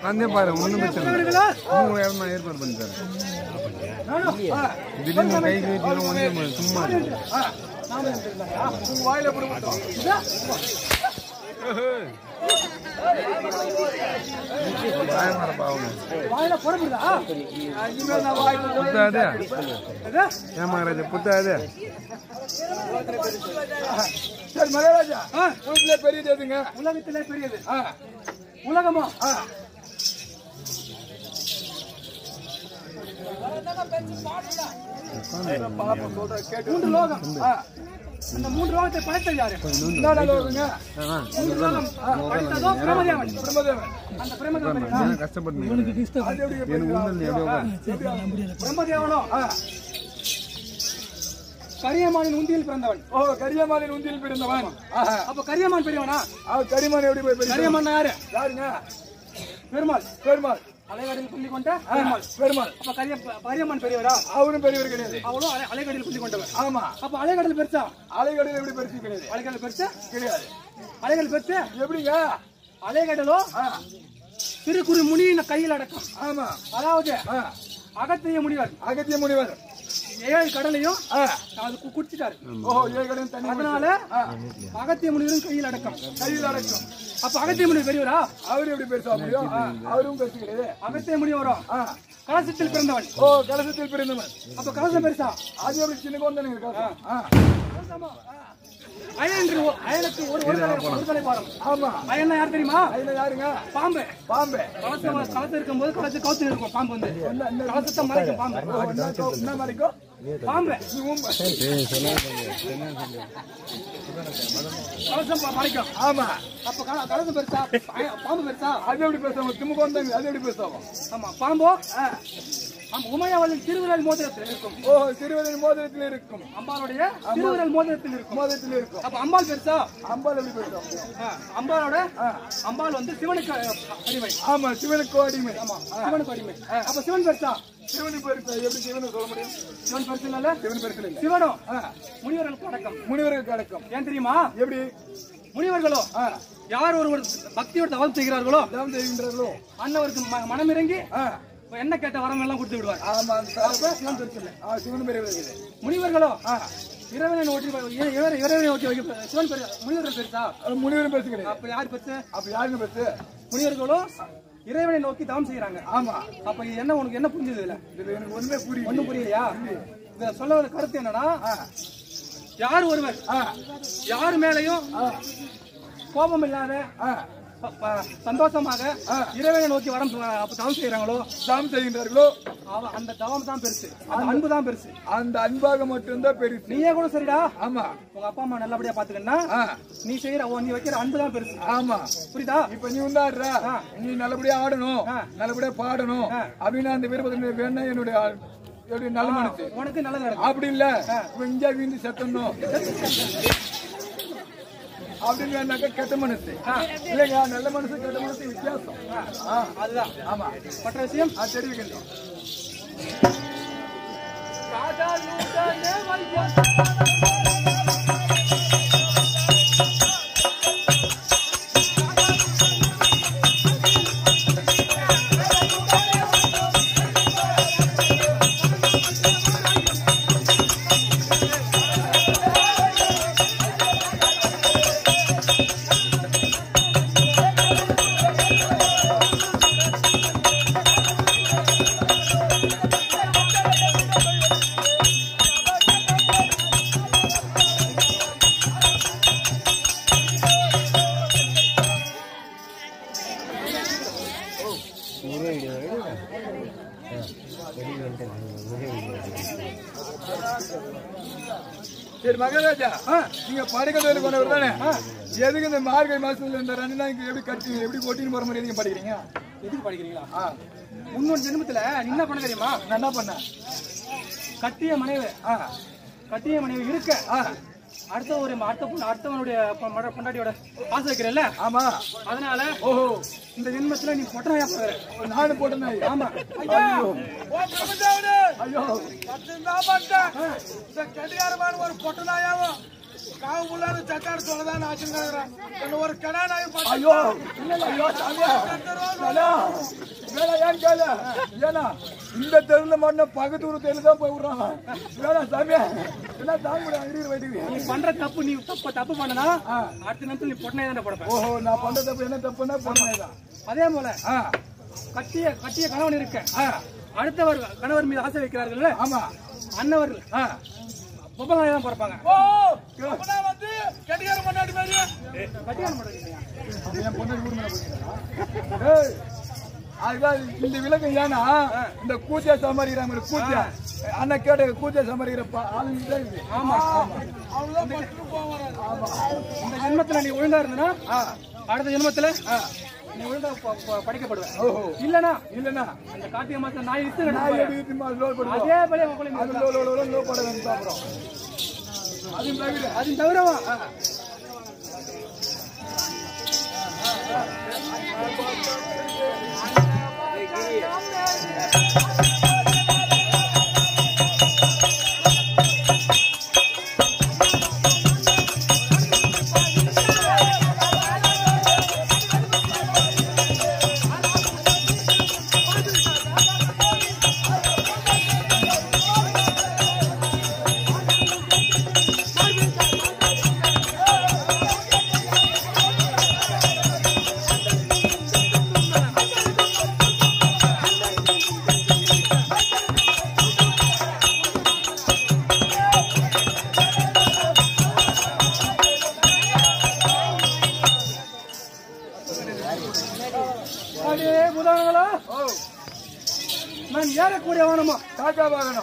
வந்தே பாரு ஒன்றும் பிரச்சனை இல்லை நான் ஏற்பாடு பண்ணி தரேன் திடீர்னு கை வந்து சும்மா வாயில ஏமாராஜா புத்தாது சரி மகாராஜா உலகத்திலே பெரியது எதுங்க உலகத்திலே பெரியது உலகமா மூன்று லோகம் அந்த மூன்று லோகத்தை படைத்தது யாரு கரியமானின் உந்தியில் பிறந்தவன் கரியமானின் உந்தியில் பிறந்தவன் அப்ப கரியமான் பெரியவனா கரியமான் எப்படி கரியமான் யாருங்க பெருமாள் பெருமாள் அலைகடலில் புள்ளி கொண்ட பெருமாள் அப்ப கரியமான் பெரியவரா அவரும் பெரியவர் கிடையாது அவளும் அலைகடலில் புள்ளி கொண்டவர் ஆமா அப்ப அலைகடல் பெருசா அலைகடல் எப்படி பெருசு கிடையாது அலைகடல் பெருசா கிடையாது அலைகடல் பெருசு எப்படிங்க அலைகடலோ சிறு குறு முனியின் கையில் அடக்கம் ஆமா அதாவது அகத்திய முனிவர் 7 கடலையும் குடிச்சிட்டாரு அதனால அகத்திய முனிவரும் கையில் அடக்கம் அப்ப அகத்திய முனிவர் பெரியவரா அவரு எப்படி பேச முடியும் அவரும் பேச கிடையாது அகத்திய முனிவரும் கலசத்தில் பிறந்தவன் கலசத்தில் பிறந்தவன் அப்ப கலசம் பெருசா அது எப்படி சின்ன கொண்டு அயனுக்கு ஒரு தலை பாரம் ஆமா அயன் யார் தெரியுமா யாருங்க பாம்பு கலசம் இருக்கும்போது கலசம் கவுத்து இருக்கும் பாம்பு வந்து கலசத்தை மறைக்கும் பாம்பு என்ன மறைக்கும் பாம்பு கலசம் மறைக்கும் ஆமா அப்ப கலசம் பெருசா பாம்பு பெருசா அது எப்படி பேசுவாங்க திமுக வந்தாங்க அது எப்படி பேசுவாங்க ஆமா பாம்போ உமையாவளின் திருவிரல் மோதிரத்தில் இருக்கும் திருவிரல் மோதிரத்தில் இருக்கும் அம்பாளுடைய திருவிரல் மோதிரத்தில் இருக்கும் அப்ப அம்பாள் பெருசா அம்பாள் எப்படி பெருசா அம்பாள் வந்து சிவனுக்கு அடிமை ஆமா சிவனுக்கு அடிமை ஆமா சிவனுக்கு அடிமை அப்ப சிவன் பெருசா சிவனுக்கு பெருசா எப்படி சிவனை சொல்ல முடியும் சிவன் பெருசு இல்ல சிவன் பெருசு இல்ல சிவனும் முனிவர்களுக்கு அடக்கம் ஏன் தெரியுமா எப்படி முனிவர்களோ யார் ஒருவர் பக்தியோட தவம் செய்கிறார்களோ அன்னவருக்கு மனமிறங்கி என்ன கேட்ட வரம் எல்லாம் கொடுத்து விடுவார் முனிவர்களோ இறைவனை நோக்கி சிவன் முனிவர்கள் பெருசா முனிவரும் பெருசு கிடையாது அப்ப யாரு பெருசு அப்ப யாருங்க பெருசு முனிவர்களோ இறைவனை நோக்கி தவம் செய்யறாங்க ஆமா அப்ப என்ன உனக்கு என்ன புரிஞ்சது இல்ல எனக்கு ஒண்ணுமே புரியும் ஒண்ணும் புரியலையா இத சொல்ல ஒரு கருத்து என்னன்னா யார் ஒருவர் யார் மேலையும் கோபம் இல்லாத சந்தோஷமாக இறைவனை நோக்கி வரம் தவம் செய்கிறார்களோ அந்த தவம் தான் பெருசு அந்த அன்பு தான் பெருசு அந்த அன்பாக மட்டும்தான் பெருசு நீயே கூட சரிடா ஆமா உங்க அப்பா அம்மா நல்லபடியா பாத்துக்கன்னா நீ செய்யற நீ வைக்கிற அன்பு தான் பெருசு ஆமா புரியுதா இப்ப நீ உண்டாடுற நீ நல்லபடியா ஆடணும் நல்லபடியா பாடணும் அப்படின்னு அந்த விருப்பத்தை வேணா என்னுடைய நல்ல மனசு உனக்கு நல்லது அப்படி இல்ல இங்க வீந்து செத்தணும் அப்படின்னாக்க கெட்ட மனசு இல்லைங்க நல்ல மனசு கெட்ட மனசு வித்தியாசம் அதுதான் ஆமா மற்ற விஷயம் தெரிவிக்கின்றோம் சரி மகாராஜா நீங்க படைக்கல் கொண்டவர் தானே எதுக்கு இந்த மார்கழி மாசத்துல இந்த 2 நாளைக்கு எப்படி கட்டி எப்படி கொட்டின்னு போற மாதிரி எதுக்கு படிக்கிறீங்க எதுக்கு படிக்கிறீங்களா முன்னொரு ஜென்மத்துல என்ன பண்ண தெரியுமா நான் என்ன பண்ணேன் கட்டிய மனைவி இருக்க அடுத்தவனுடைய பொண்டாட்டியோட ஆசை வைக்கிறல்ல ஆமா அதனால ஓஹோ இந்த ஜென்மத்துல நீ பொட்டனாயா போற நானும் பொட்டனாய் ஆமா ஐயோ இந்த கடிகாரமான ஒரு பொட்டனாயாவும் காவு புள்ளாரு சட்டாடு சொல்லதான் ஆச்சுங்கிறான். ஒரு கடா நாய் ஐயோ ஐயோ சாமியா வேலை ஏன் கேளு ஏன்னா இந்த தெருல மட்டும் பக்கத்தூர் தெரு தான் போய் விடுறாங்க. வேணா சாமியா என்ன தாங்க முடியும் வைட்டு நீ பண்ற தப்பு. நீ தப்பு பண்ணனா அடுத்த நேரத்தில் நீ பொண்ணை தானே போடப்ப. ஓஹோ நான் பண்ற தப்பு என்ன தப்புன்னா பொண்ணை தான். அதே போல கட்டிய கணவன் இருக்க அடுத்தவர் கணவர் மீது ஆசை வைக்கிறார்கள். ஆமா அண்ணவர்கள் பொம்பளை தான் பிறப்பாங்க. வந்து கட்டியார கொண்டாடி மாதிரி கட்டியார அதுதான் இந்த விலங்கு. ஏன்னா இந்த கூத்தியா சமாளிக்கிறாங்க. கூத்தியா அண்ணன் கேட்ட கூத்தியா சமாளிக்கிறப்ப ஆமா இந்த ஜென்மத்துல நீ ஒழுங்கா இருந்தனா அடுத்த ஜென்மத்துல நீ ஒழுங்கா படிக்கப்படுவேன். இல்லனா அந்த காட்டிய மாத்த நாய் இருக்கு அதே அது தவிரவா நான் ஏறக்கூடிய வாகனமா காக்கா வாகனம்.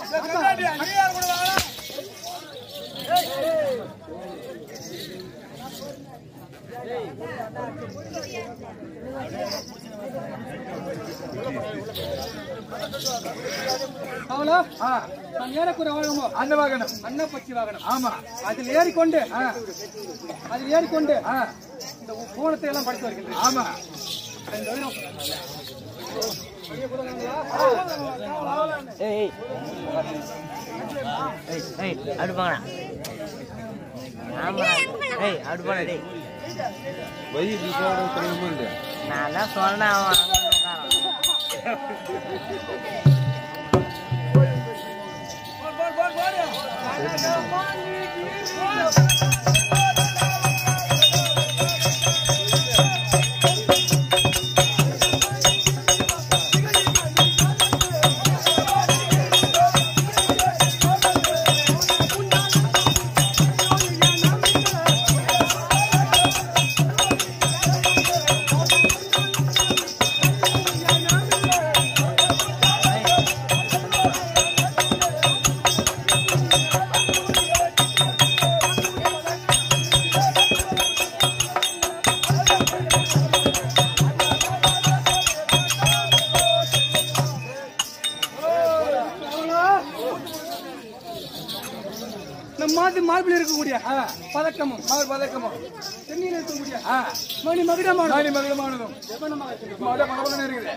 அவளா நான் ஏறக்கூடிய வாகனமோ அன்ன வாகனம் அன்ன பட்சி வாகனம். ஆமா அதில் ஏறிக்கொண்டு இந்த கோணத்தை எல்லாம் படித்து வருகின்றேன். ஆமா நான் சொன்னேன் மார்பில் இருக்கக்கூடிய பதக்கமும் தென்னியில் இருக்கக்கூடிய மணி மகுடமானதும் இருக்குது.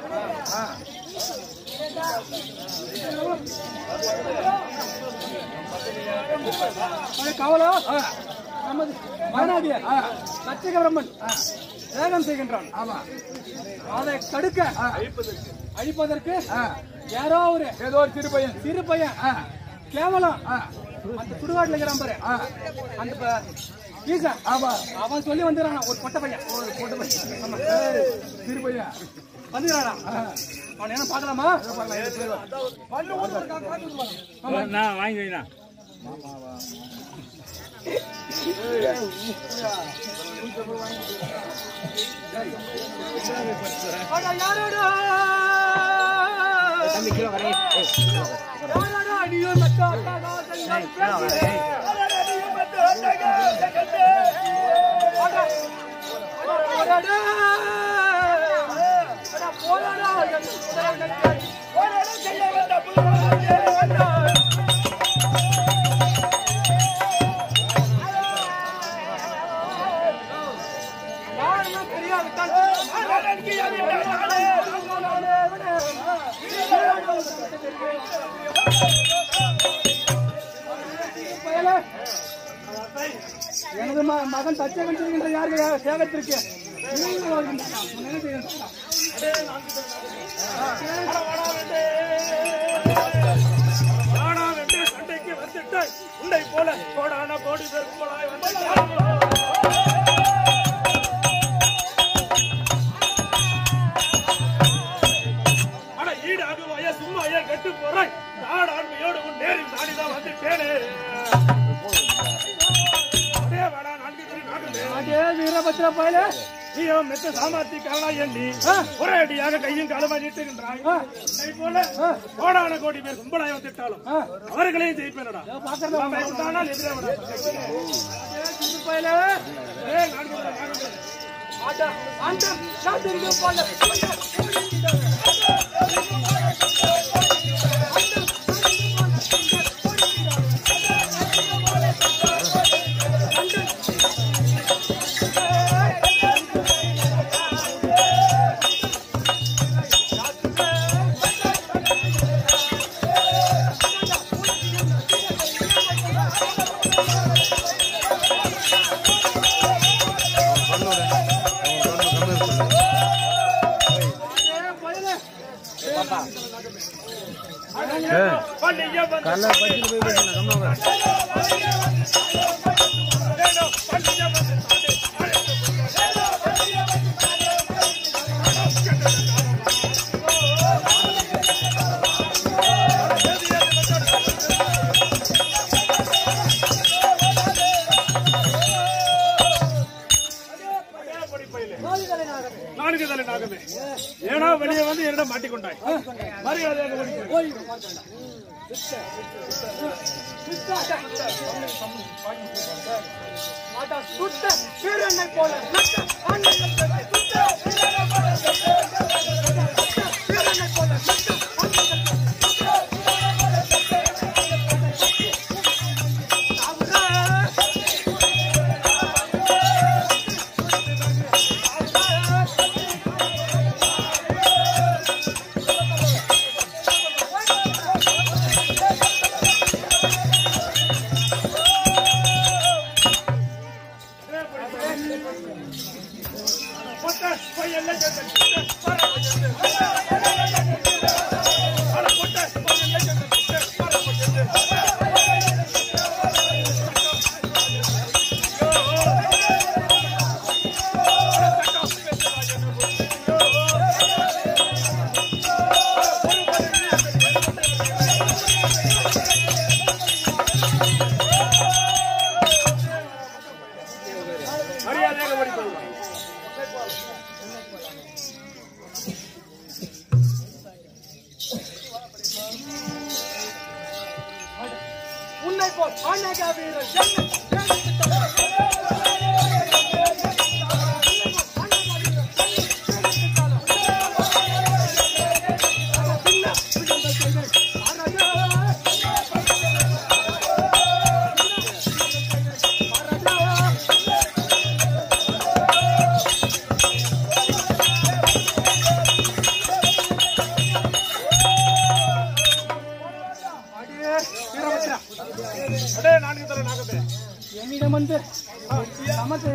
கவலா நமது மகனாகிய லட்சகபிரம்மன் வேகம் செய்கின்றான். ஆமா அதை தடுக்க அழிப்பதற்கு ஏதோ ஒரு சிறு பையன் கேவலம் அந்த சுடுகாட்டுல இருக்கிறான் பாரு அந்த ஈசா. அவன் சொல்லி வந்துடுறான் ஒரு பொட்ட பையன் சிறு பையன் வந்துடுறானா. அவன் என்ன பாக்கலாமா? வாங்கி வைனா எனது மகன் தச்சகன் செய்கின்ற யாருக்கு சேகத்திற்கு சண்டைக்கு வந்துட்டு உன்னை போல கோடான கோடி பேர் கும்பலாய் வந்து சும்மா ஐயா கெட்டு போறாய் நாடு ஆண்மையோடு உன் நேரில் நாடிதான் வந்துட்டேனே வீரபத்ர பயில நீயோ மெத்த சாமர்த்திக்காரனா எண்ணி ஒரே அடியாக கையும் காலமா நீட்டுகின்றாய் போல கோடான கோடி பேர் கும்பலாய் வந்துட்டாலும் அவர்களையும் ஜெயிப்பேனடா பாக்கிறதானால் எதிரே பயில Kalau pagi lebih banyak kamu ஏன்னா வெளியே வந்து என்னிடம் மாட்டிக்கொண்டாய் மரியாதையாக உன்னை போல் அழகா வீரர் என்னிடம் வந்து சமத்தை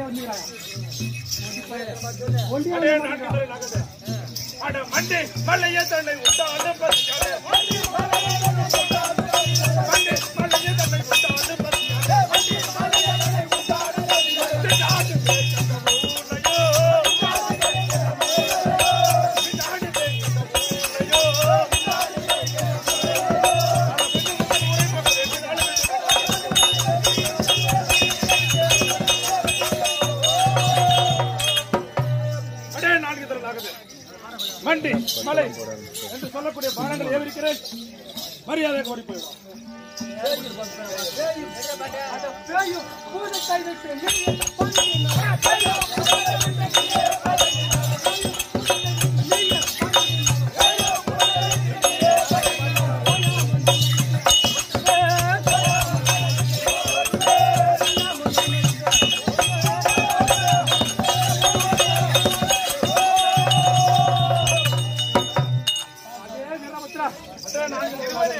மண்டி மலை என்று சொல்லக்கூடிய பானங்கள் ஏவிருக்கிறேன் மரியாதை கோரி போயிடும்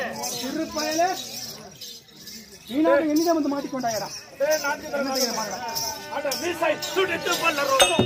நீனாக என்னிடம் வந்து மாட்டிக்கொண்டாயடா. வல்லரசை சுடித்து வல்லரோடும்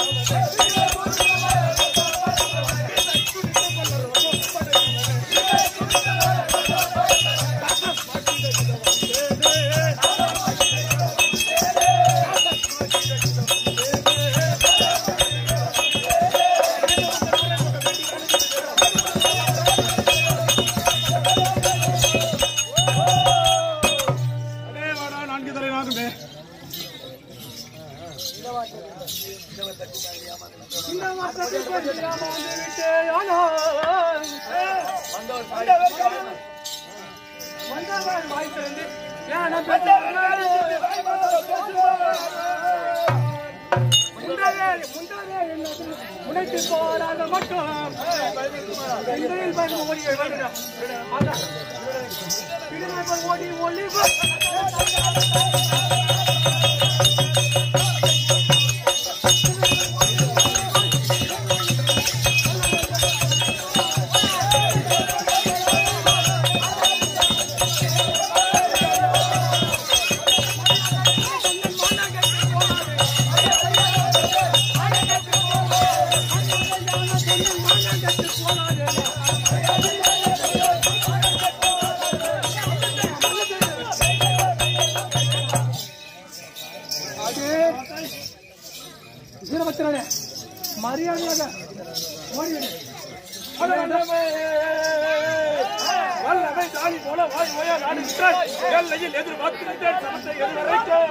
மரியாதையாக வல்லமை தாலி போல வாய் ஓயா நாடு எல்லையில் எதிர்பார்க்கிறேன் சமத்தை எதிர்வரைக்கும்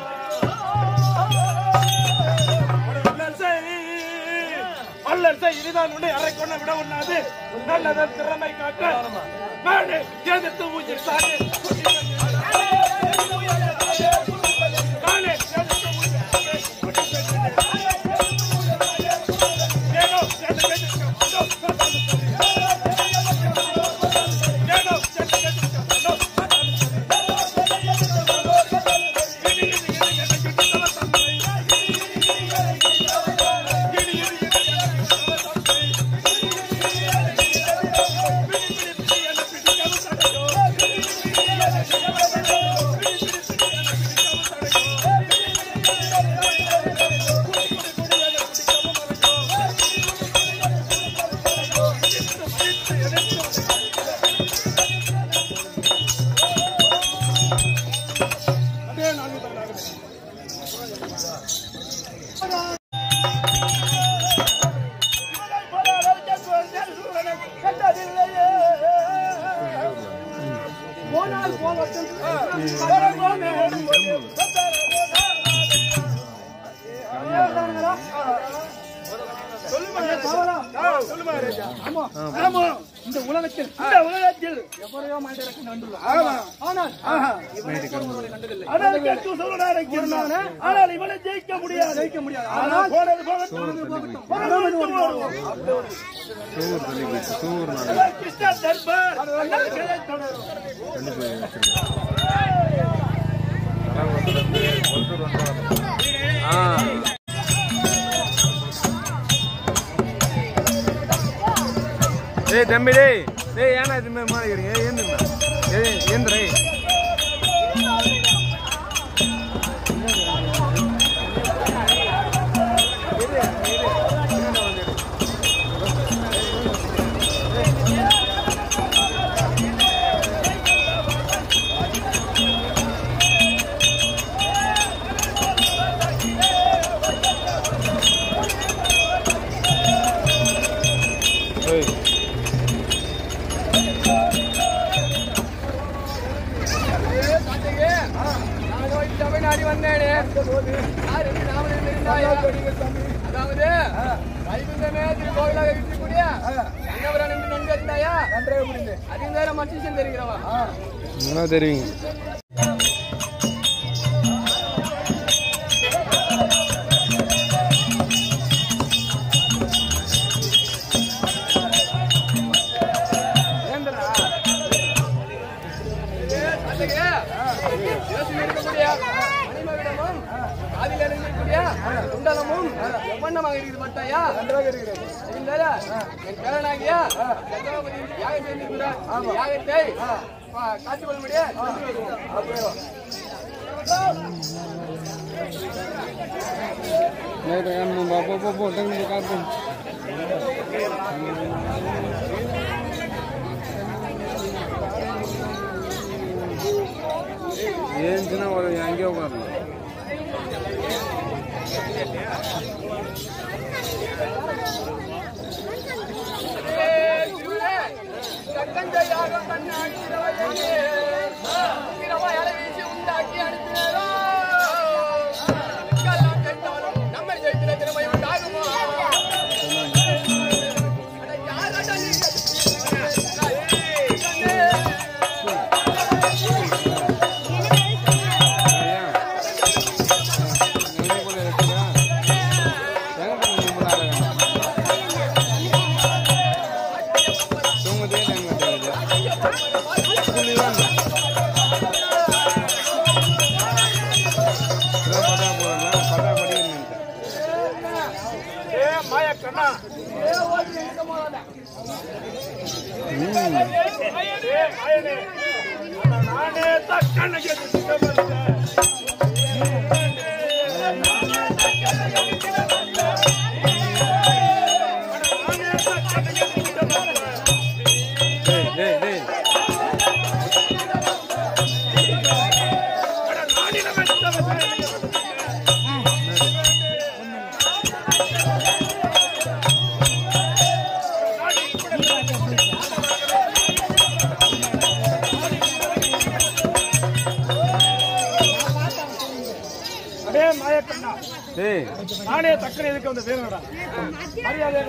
வல்லரசை இதுதான் உன்னை அறை கொள்ள விட உண்ணாது நல்லதன் திறமை காட்ட நாடு எதிர்த்து உயிர் சாடு இந்த உலகத்தில் எவரையோ மாட்டேன் கண்டுள்ளோம். ஆனால் இவனை ஜெயிக்க முடியாது. ஆனால் போனது போகட்டும். கிருஷ்ண தர்பார் ஏய் தம்பி டேய் ஏன்னா இது மாதிரி மாறிக்கிறீங்க ஏந்திரே அதாவது வைகுந்தமே திருக்கோவிலாக இருக்கக்கூடிய அன்னவரன் என்று நன்கு அறிந்தாயா? நன்றாக புரிந்து அறிந்தார மனுஷன் தெரிகிறவா தெரியுங்க. குண்டலமும் எவ்வண்ணமாக இருக்குது பட்டாயா? நன்றாக இருக்கிறது. என் பேரனாகியா யாகம் செய்திருக்கிறார். யாகத்தை காத்துக்கொள்ள முடியாது. ஏன் சின்ன ஒரு அங்கேயே உட்காரலாம். நானே தக்கனை எதுக்கு வந்த பேருடா மரியாதை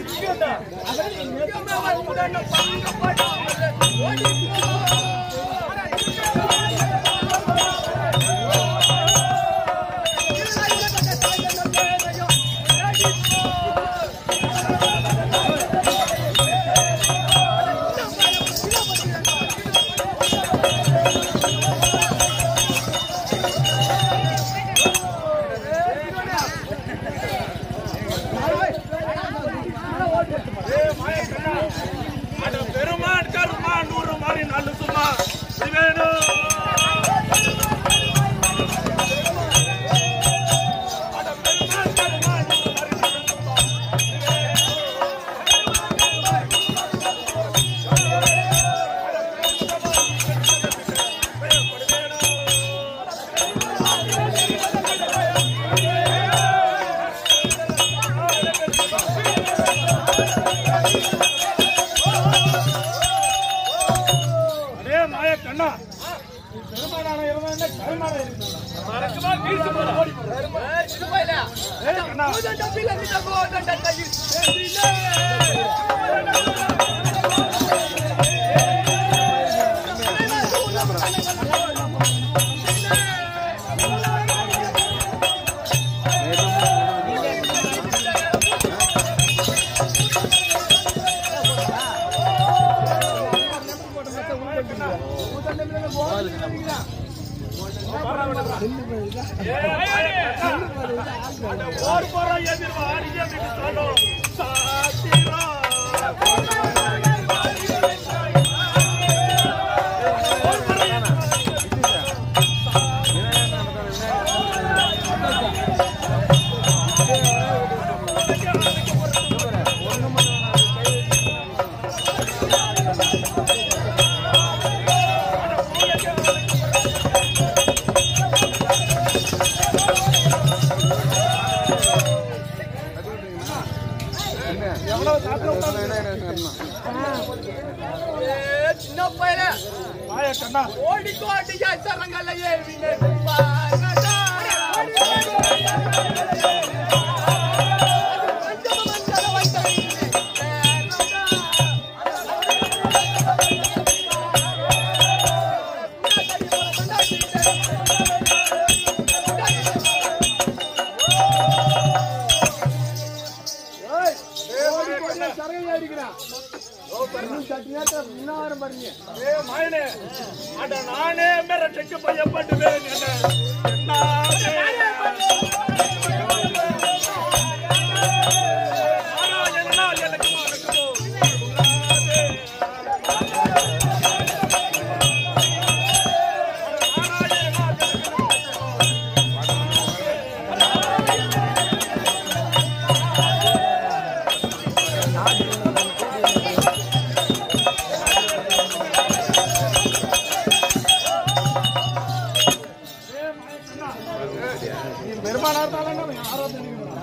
நானே மிரட்டுக்கு பயப்படுவேன்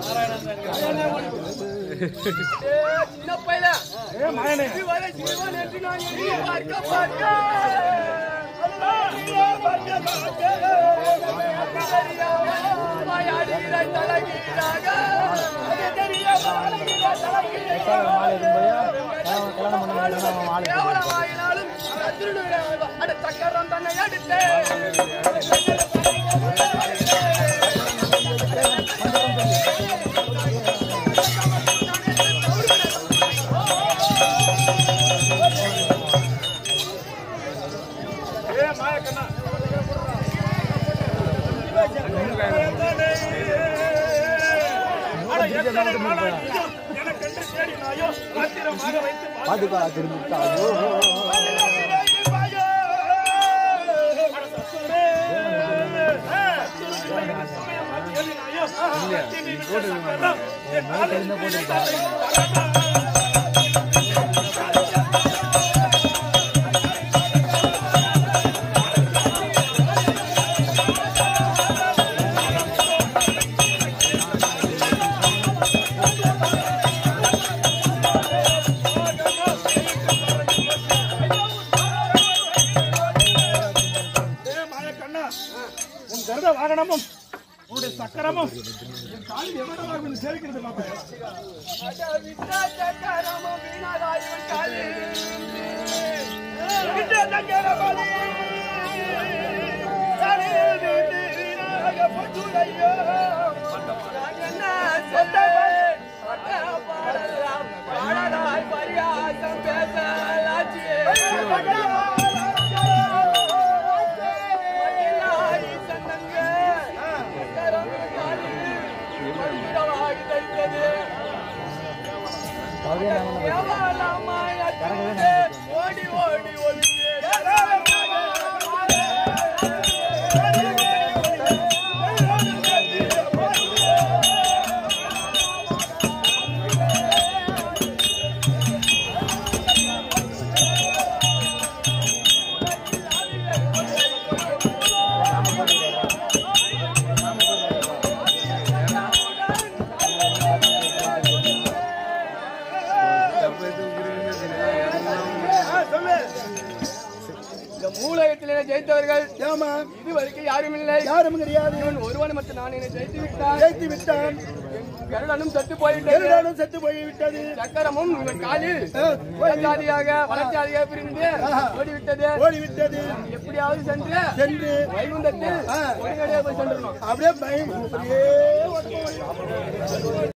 சின்ன பையல மாயனே ஜீவன் என்று நான் எண்ணி பார்க்க சக்கரம் தன்னை அடுத்து மாயக்கண்ணா எனக்கென்று தேடினாயோ ஆத்திரமாக வைத்து உன் கருத வாகனமும் உன்னுடைய சக்கரமும் என் காலில் எவ்வளவு சேவிக்கிறது ஓடி ஓடி ஒளி மூலகத்திலே ஜெயித்தவர்கள் இதுவரைக்கும் யாரும் இல்லை, யாரும் கிடையாது. இவன் ஒருவன் மட்டும் நான் என்னை ஜெயித்து விட்டான். கருடனும் செத்து போய்விட்டது. சக்கரமும் இவன் காலில் வளர்ச்சியாக பிரிந்து ஓடிவிட்டது. எப்படியாவது சென்று வைகுந்தத்தில் போய் சென்றணும். அப்படியே